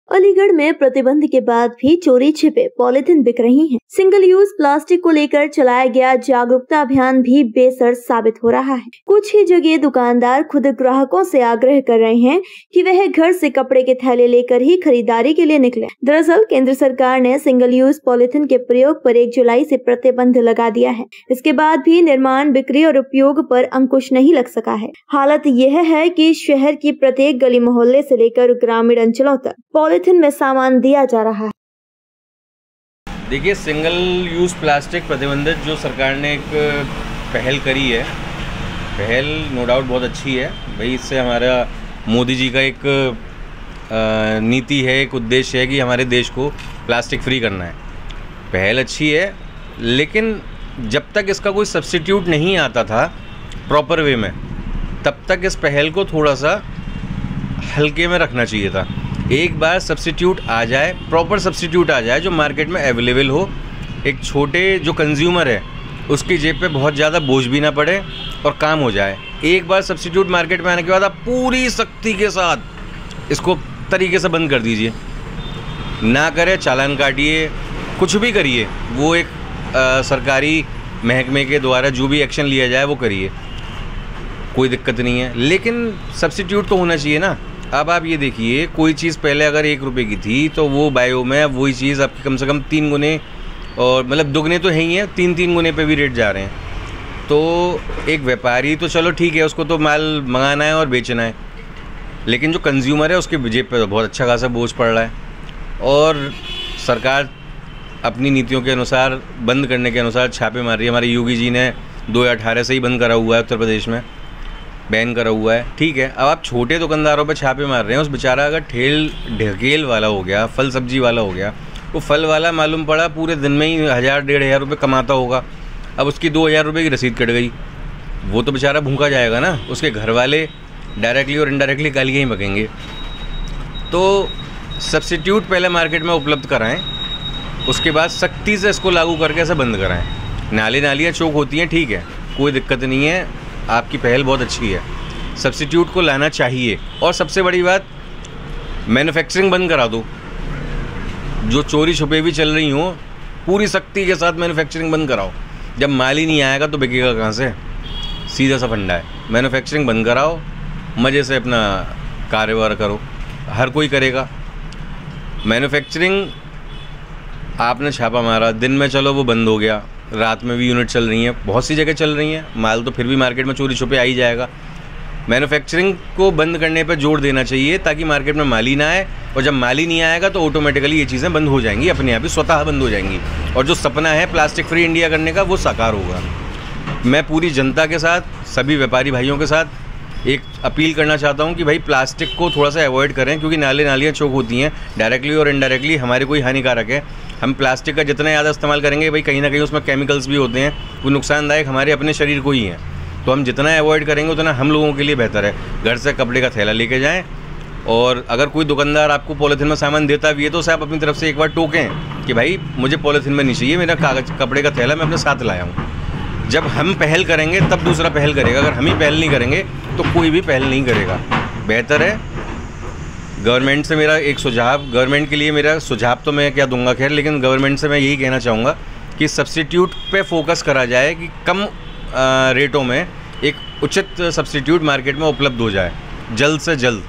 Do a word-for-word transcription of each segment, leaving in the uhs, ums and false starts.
अलीगढ़ में प्रतिबंध के बाद भी चोरी छिपे पॉलिथीन बिक रही हैं। सिंगल यूज प्लास्टिक को लेकर चलाया गया जागरूकता अभियान भी बेसर साबित हो रहा है। कुछ ही जगह दुकानदार खुद ग्राहकों से आग्रह कर रहे हैं कि वह घर से कपड़े के थैले लेकर ही खरीदारी के लिए निकले। दरअसल केंद्र सरकार ने सिंगल यूज पॉलिथीन के प्रयोग पर एक जुलाई से प्रतिबंध लगा दिया है। इसके बाद भी निर्माण, बिक्री और उपयोग पर अंकुश नहीं लग सका है। हालत यह है कि शहर की प्रत्येक गली मोहल्ले से लेकर ग्रामीण अंचलों तक पॉलिथीन में सामान दिया जा रहा है। देखिए, सिंगल यूज़ प्लास्टिक प्रतिबंधित जो सरकार ने एक पहल करी है, पहल नो डाउट बहुत अच्छी है भाई। इससे हमारा मोदी जी का एक नीति है, एक उद्देश्य है कि हमारे देश को प्लास्टिक फ्री करना है। पहल अच्छी है, लेकिन जब तक इसका कोई सब्स्टिट्यूट नहीं आता था प्रॉपर वे में, तब तक इस पहल को थोड़ा सा हल्के में रखना चाहिए था। एक बार सब्स्टिट्यूट आ जाए, प्रॉपर सब्स्टिट्यूट आ जाए जो मार्केट में अवेलेबल हो, एक छोटे जो कंज्यूमर है उसकी जेब पे बहुत ज़्यादा बोझ भी ना पड़े और काम हो जाए। एक बार सब्स्टिट्यूट मार्केट में आने के बाद आप पूरी सख्ती के साथ इसको तरीके से बंद कर दीजिए, ना करें चालान काटिए, कुछ भी करिए, वो एक आ, सरकारी महकमे के द्वारा जो भी एक्शन लिया जाए वो करिए, कोई दिक्कत नहीं है। लेकिन सब्स्टिट्यूट तो होना चाहिए ना। अब आप ये देखिए, कोई चीज़ पहले अगर एक रुपए की थी तो वो बायो में वही चीज़ आपकी कम से कम तीन गुने, और मतलब दुगने तो है ही है, तीन तीन गुने पे भी रेट जा रहे हैं। तो एक व्यापारी तो चलो ठीक है, उसको तो माल मंगाना है और बेचना है, लेकिन जो कंज्यूमर है उसके जेब पे तो बहुत अच्छा खासा बोझ पड़ रहा है। और सरकार अपनी नीतियों के अनुसार, बंद करने के अनुसार छापे मार रही है। हमारे योगी जी ने दो हज़ार अठारह से ही बंद करा हुआ है, उत्तर प्रदेश में बैन करा हुआ है, ठीक है। अब आप छोटे दुकानदारों पर छापे मार रहे हैं। उस बेचारा अगर ठेल ढकेल वाला हो गया, फल सब्जी वाला हो गया, वो फल वाला मालूम पड़ा पूरे दिन में ही हज़ार डेढ़ हज़ार रुपये कमाता होगा, अब उसकी दो हज़ार रुपये की रसीद कट गई, वो तो बेचारा भूखा जाएगा ना। उसके घर वाले डायरेक्टली और इनडायरेक्टली गालियाँ ही बकेंगे। तो सब्स्टिट्यूट पहले मार्केट में उपलब्ध कराएँ, उसके बाद सख्ती से इसको लागू करके ऐसे बंद कराएँ। नाली नालियाँ चौक होती हैं, ठीक है, कोई दिक्कत नहीं है, आपकी पहल बहुत अच्छी है, सब्स्टिट्यूट को लाना चाहिए। और सबसे बड़ी बात, मैन्युफैक्चरिंग बंद करा दो। जो चोरी छुपे भी चल रही हों, पूरी सख्ती के साथ मैन्युफैक्चरिंग बंद कराओ। जब माल ही नहीं आएगा तो बिकेगा कहाँ से? सीधा सा फंडा है। मैन्युफैक्चरिंग बंद कराओ, मज़े से अपना कारोबार करो, हर कोई करेगा। मैन्युफैक्चरिंग आपने छापा मारा, दिन में चलो वो बंद हो गया, रात में भी यूनिट चल रही हैं, बहुत सी जगह चल रही हैं, माल तो फिर भी मार्केट में चोरी छुपे आ ही जाएगा। मैन्युफैक्चरिंग को बंद करने पर जोर देना चाहिए ताकि मार्केट में माल ही ना आए, और जब माल ही नहीं आएगा तो ऑटोमेटिकली ये चीज़ें बंद हो जाएंगी, अपने आप ही स्वतः बंद हो जाएंगी, और जो सपना है प्लास्टिक फ्री इंडिया करने का वो साकार होगा। मैं पूरी जनता के साथ, सभी व्यापारी भाइयों के साथ एक अपील करना चाहता हूँ कि भाई प्लास्टिक को थोड़ा सा अवॉइड करें, क्योंकि नाले नालियाँ चौक होती हैं, डायरेक्टली और इनडायरेक्टली हमारे कोई हानिकारक है। हम प्लास्टिक का जितना ज़्यादा इस्तेमाल करेंगे भाई, कहीं ना कहीं उसमें केमिकल्स भी होते हैं, वो नुकसानदायक हमारे अपने शरीर को ही हैं। तो हम जितना अवॉइड करेंगे उतना हम लोगों के लिए बेहतर है। घर से कपड़े का थैला लेके जाएं, और अगर कोई दुकानदार आपको पॉलीथीन में सामान देता भी है तो उसे आप अपनी तरफ से एक बार टोकें कि भाई मुझे पॉलीथीन में नहीं चाहिए, मेरा कागज कपड़े का थैला मैं अपने साथ लाया हूँ। जब हम पहल करेंगे तब दूसरा पहल करेगा। अगर हम ही पहल नहीं करेंगे तो कोई भी पहल नहीं करेगा। बेहतर है, गवर्नमेंट से मेरा एक सुझाव, गवर्नमेंट के लिए मेरा सुझाव तो मैं क्या दूंगा खैर, लेकिन गवर्नमेंट से मैं यही कहना चाहूँगा कि सब्स्टिट्यूट पे फोकस करा जाए, कि कम आ, रेटों में एक उचित सब्स्टिट्यूट मार्केट में उपलब्ध हो जाए जल्द से जल्द।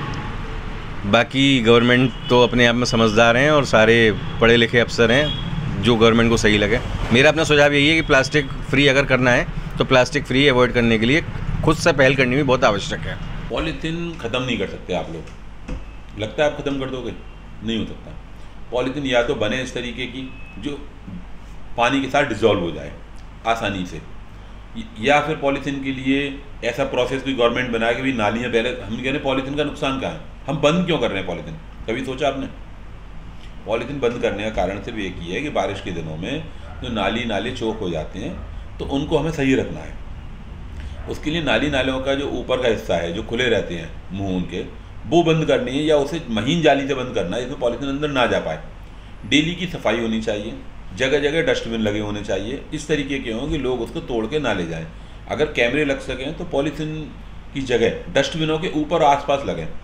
बाकी गवर्नमेंट तो अपने आप में समझदार हैं और सारे पढ़े लिखे अफसर हैं, जो गवर्नमेंट को सही लगे। मेरा अपना सुझाव यही है कि प्लास्टिक फ्री अगर करना है तो प्लास्टिक फ्री अवॉइड करने के लिए खुद से पहल करनी भी बहुत आवश्यक है। पॉलीथीन ख़त्म नहीं कर सकते आप लोग, लगता है आप ख़त्म कर दोगे? नहीं हो सकता। पॉलीथीन या तो बने इस तरीके की जो पानी के साथ डिज़ोल्व हो जाए आसानी से, या फिर पॉलीथीन के लिए ऐसा प्रोसेस भी गवर्नमेंट बनाए कि भाई नालियाँ, पहले हम कह रहे हैं पॉलीथीन का नुकसान क्या है, हम बंद क्यों कर रहे हैं पॉलीथीन, कभी सोचा आपने? पॉलीथीन बंद करने का कारण सिर्फ एक ही है कि बारिश के दिनों में जो नाली नाले चौक हो जाते हैं तो उनको हमें सही रखना है। उसके लिए नाली नालों का जो ऊपर का हिस्सा है, जो खुले रहते हैं मुँह उनके, वो बंद करनी है, या उसे महीन जाली से बंद करना है जिसमें पॉलीथीन अंदर ना जा पाए। डेली की सफाई होनी चाहिए, जगह जगह डस्टबिन लगे होने चाहिए, इस तरीके के हों कि लोग उसको तोड़ के ना ले जाएं। अगर कैमरे लग सकें तो पॉलीथीन की जगह डस्टबिनों के ऊपर आसपास लगें।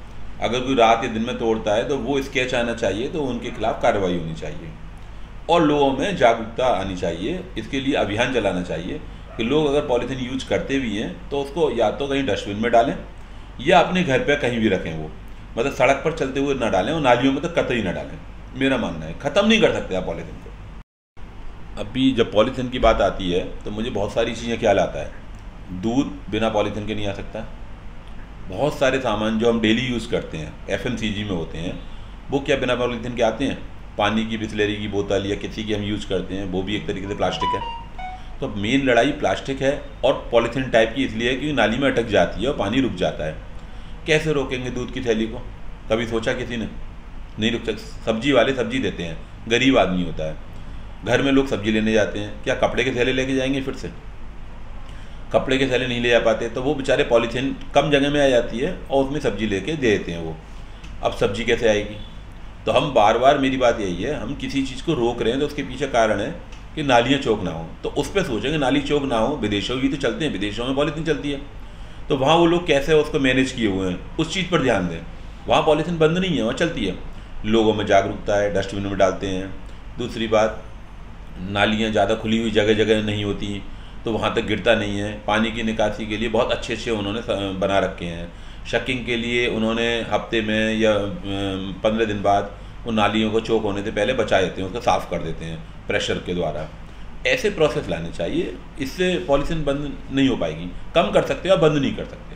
अगर कोई रात या दिन में तोड़ता है तो वो स्केच आना चाहिए, तो उनके खिलाफ कार्रवाई होनी चाहिए और लोगों में जागरूकता आनी चाहिए। इसके लिए अभियान चलाना चाहिए कि लोग अगर पॉलीथीन यूज करते भी हैं तो उसको या तो कहीं डस्टबिन में डालें या अपने घर पे कहीं भी रखें, वो मतलब सड़क पर चलते हुए ना डालें और नालियों में तो कतई ना डालें। मेरा मानना है ख़त्म नहीं कर सकते आप पॉलीथीन को। अभी जब पॉलीथीन की बात आती है तो मुझे बहुत सारी चीज़ें ख्याल आता है। दूध बिना पॉलीथीन के नहीं आ सकता। बहुत सारे सामान जो हम डेली यूज़ करते हैं एफ एम सी जी में होते हैं, वो क्या बिना पॉलीथीन के आते हैं? पानी की बिस्लेरी की बोतल या किसी की हम यूज़ करते हैं, वो भी एक तरीके से प्लास्टिक है। तो मेन लड़ाई प्लास्टिक है और पॉलीथीन टाइप की इसलिए है क्योंकि नाली में अटक जाती है और पानी रुक जाता है। कैसे रोकेंगे दूध की थैली को? कभी सोचा किसी ने? नहीं रुक सकते। सब्जी वाले सब्जी देते हैं, गरीब आदमी होता है, घर में लोग सब्जी लेने जाते हैं, क्या कपड़े के थैले लेके जाएंगे? फिर से कपड़े के थैले नहीं ले जा पाते तो वो बेचारे पॉलीथीन कम जगह में आ जाती है और उसमें सब्जी लेके दे देते हैं वो। अब सब्जी कैसे आएगी? तो हम बार बार, मेरी बात यही है, हम किसी चीज़ को रोक रहे हैं तो उसके पीछे कारण है कि नालियाँ चौक ना हो। तो उस पर सोचेंगे नाली चौक ना हो। विदेशों की तो चलते हैं, विदेशों में पॉलीथीन चलती है, तो वहाँ वो लोग कैसे उसको मैनेज किए हुए हैं उस चीज़ पर ध्यान दें। वहाँ पॉलीथीन बंद नहीं है, वहाँ चलती है। लोगों में जागरूकता है, डस्टबिन में डालते हैं। दूसरी बात, नालियाँ ज़्यादा खुली हुई जगह जगह नहीं होती तो वहाँ तक गिरता नहीं है। पानी की निकासी के लिए बहुत अच्छे अच्छे उन्होंने बना रखे हैं। शकिंग के लिए उन्होंने हफ्ते में या पंद्रह दिन बाद उन नालियों को चौक होने से पहले बचा देते हैं, उसको साफ़ कर देते हैं प्रेशर के द्वारा। ऐसे प्रोसेस लाने चाहिए, इससे पॉलीथीन बंद नहीं हो पाएगी। कम कर सकते हो, बंद नहीं कर सकते।